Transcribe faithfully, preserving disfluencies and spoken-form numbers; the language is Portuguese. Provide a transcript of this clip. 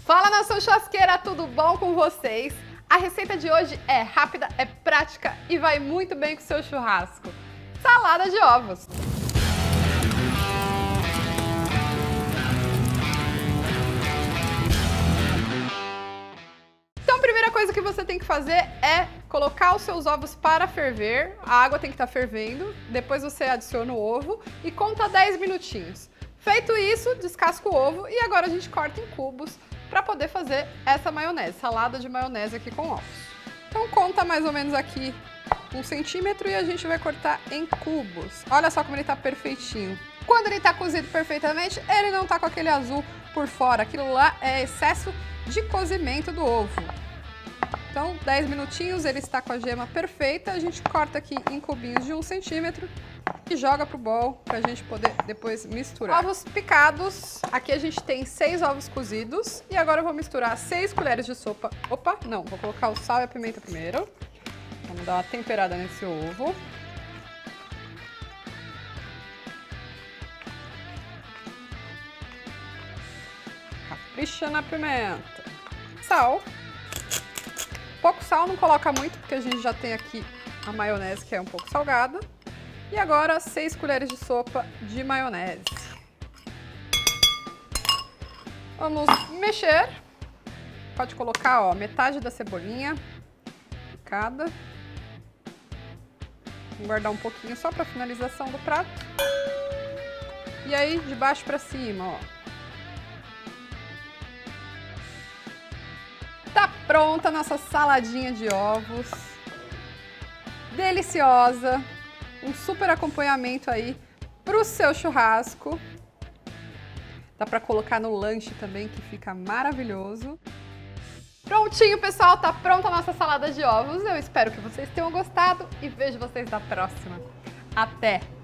Fala, nação churrasqueira, tudo bom com vocês? A receita de hoje é rápida, é prática e vai muito bem com o seu churrasco. Salada de ovos. Então a primeira coisa que você tem que fazer é colocar os seus ovos para ferver. A água tem que estar fervendo, depois você adiciona o ovo e conta dez minutinhos. Feito isso, descasca o ovo e agora a gente corta em cubos para poder fazer essa maionese, salada de maionese aqui com ovos. Então conta mais ou menos aqui um centímetro e a gente vai cortar em cubos. Olha só como ele tá perfeitinho. Quando ele tá cozido perfeitamente, ele não tá com aquele azul por fora. Aquilo lá é excesso de cozimento do ovo. Então, dez minutinhos, ele está com a gema perfeita. A gente corta aqui em cubinhos de um centímetro e joga pro bowl pra gente poder depois misturar. Ovos picados. Aqui a gente tem seis ovos cozidos. E agora eu vou misturar seis colheres de sopa. Opa, não, vou colocar o sal e a pimenta primeiro. Vamos dar uma temperada nesse ovo. Capricha na pimenta. Sal. Pouco sal, não coloca muito, porque a gente já tem aqui a maionese que é um pouco salgada. E agora seis colheres de sopa de maionese. Vamos mexer. Pode colocar, ó, metade da cebolinha picada. Vou guardar um pouquinho só para finalização do prato. E aí, de baixo para cima, ó. Tá pronta a nossa saladinha de ovos. Deliciosa. Um super acompanhamento aí pro seu churrasco. Dá para colocar no lanche também, que fica maravilhoso. Prontinho, pessoal, tá pronta a nossa salada de ovos. Eu espero que vocês tenham gostado e vejo vocês na próxima. Até!